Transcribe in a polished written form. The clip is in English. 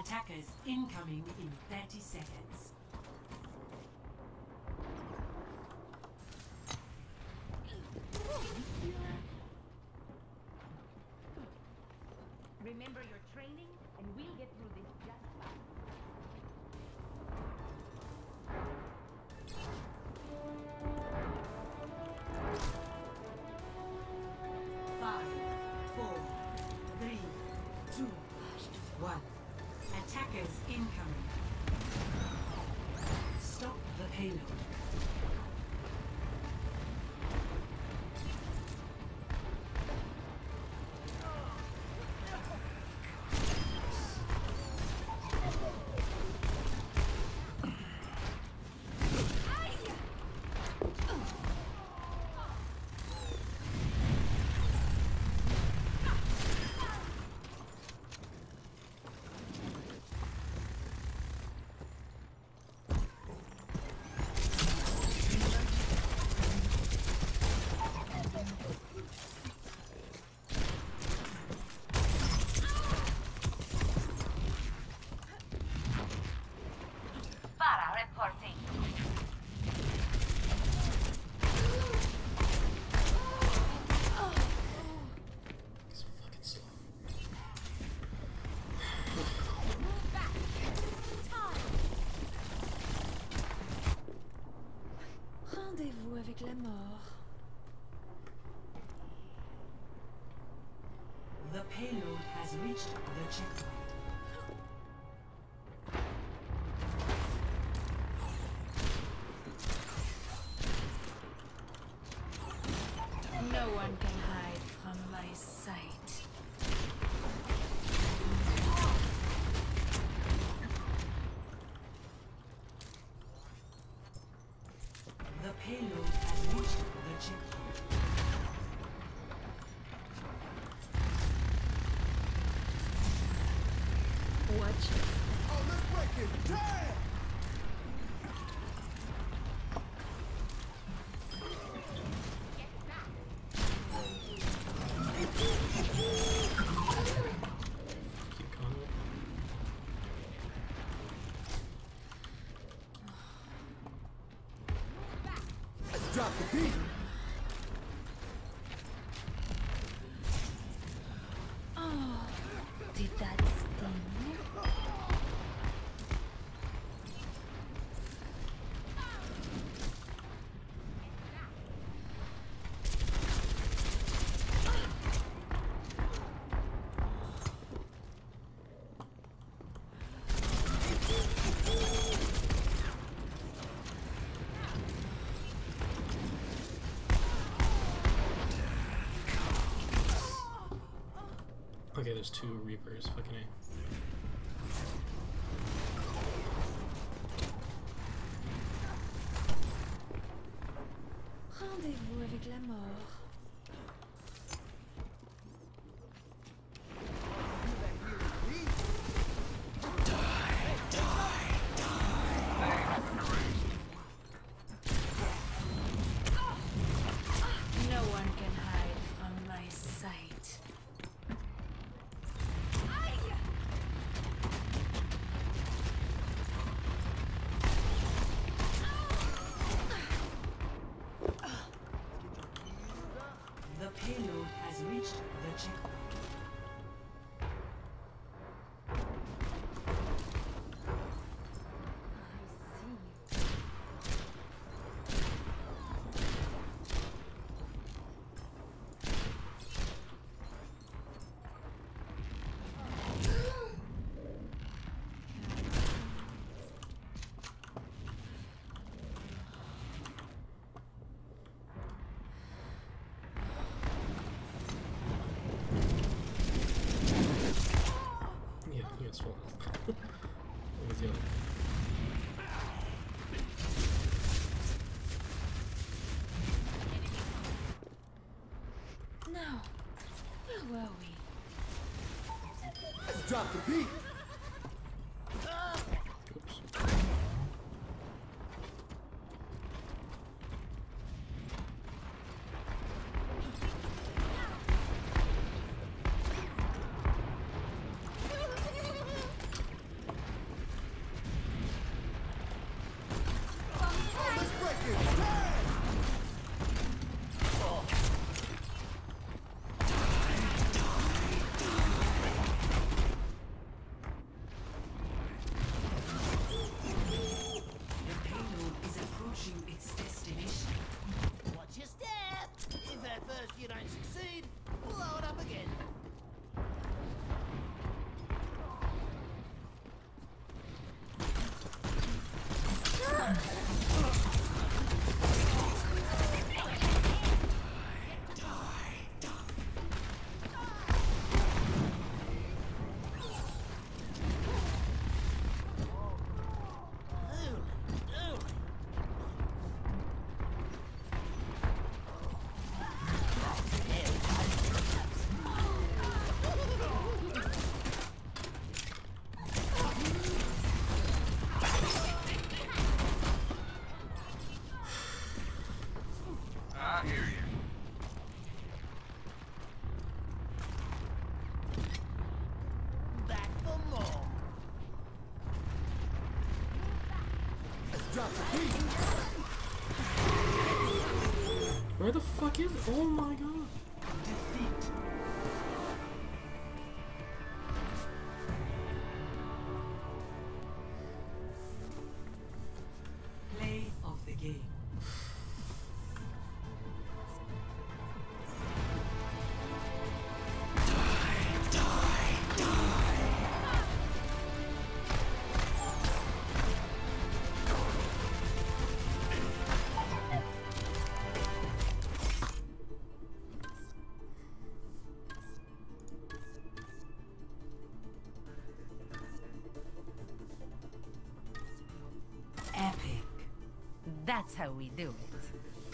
Attackers incoming in 30 seconds. Remember your training, and we'll get through this just fine. Five, four, three, two, one. Attackers incoming. Stop the payload. Rendez-vous avec la mort. The payload has reached the checkpoint. No one can hide from my sight. The payload has reached the checkpoint. Watch it. Oh, let's break it! Damn! Keep going. Let's drop the beat! Oh, did that sting? Okay, there's two Reapers. Fucking A. Rendez-vous avec la mort. No one can hide from my sight. The payload has reached the checkpoint. Yeah, he was full health. What was the other? Now, where were we? Let's drop the beat! Oops. Drop the beat. Where the fuck is it? Oh my god. Defeat. Play of the game. Epic. That's how we do it.